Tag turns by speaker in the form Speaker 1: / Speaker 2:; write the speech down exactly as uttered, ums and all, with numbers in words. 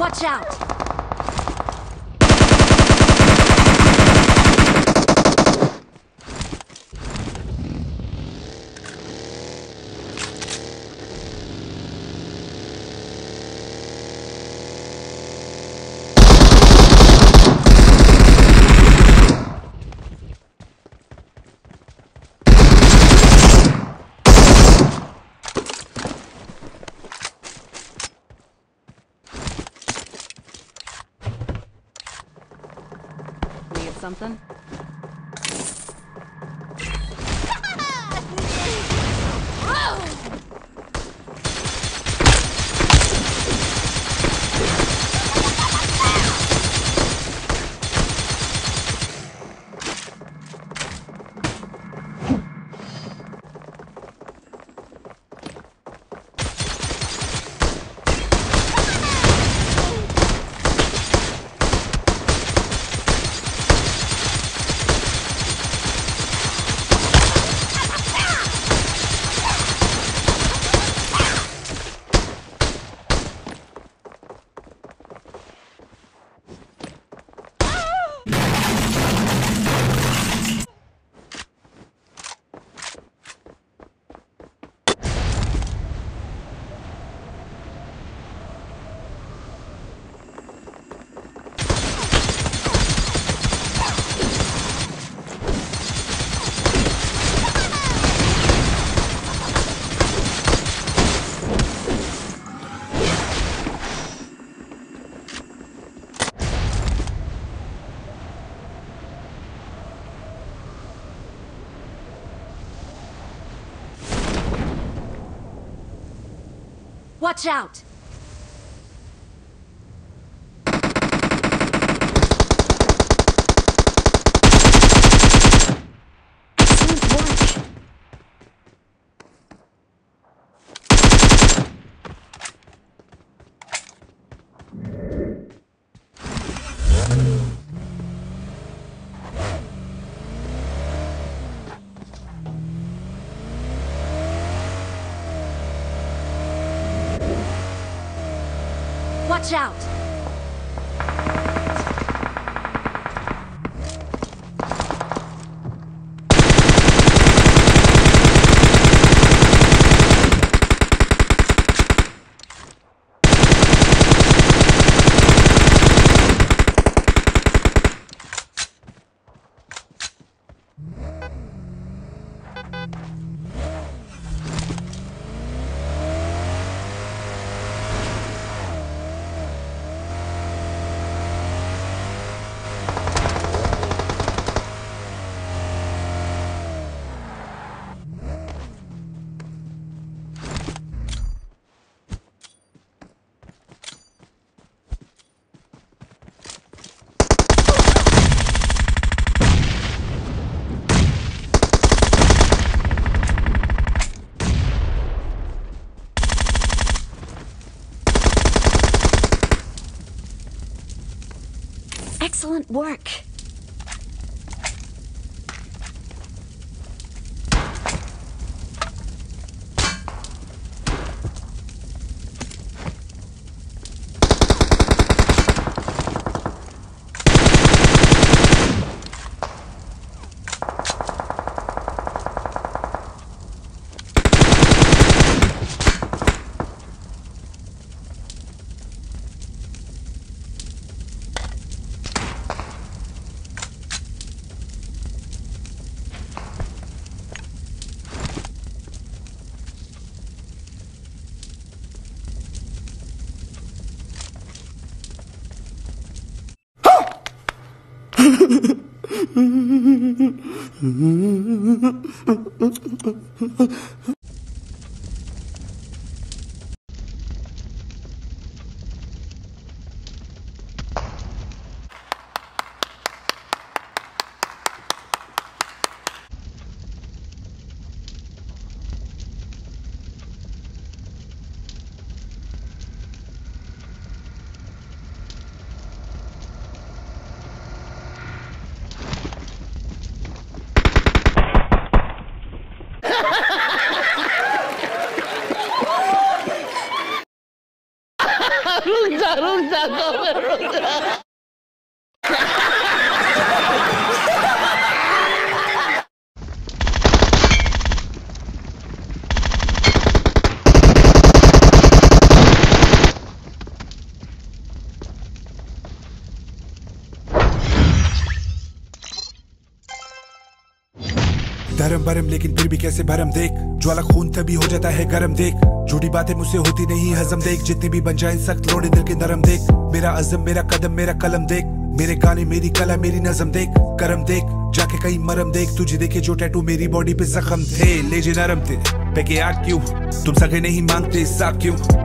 Speaker 1: Watch out!
Speaker 2: Something?
Speaker 1: Watch out! Watch out! Excellent work.
Speaker 3: धर्म भरम लेकिन फिर भी कैसे भरम देख, ज्वाला खून तभी हो जाता है गरम देख, झूठी बातें मुझसे होती नहीं हजम देख, जितनी भी बन जाए सख्त लोड़े दिल के नरम देख, मेरा अज़म मेरा कदम मेरा कलम देख, मेरे गाने मेरी कला मेरी नज़म देख, करम देख जाके कहीं मरम देख, तुझे देखे जो टैटू मेरी बॉडी पे जख्म थे, ले जे नरम थे पेके आग क्यों, तुम सगे नहीं मांगते साथ क्यों,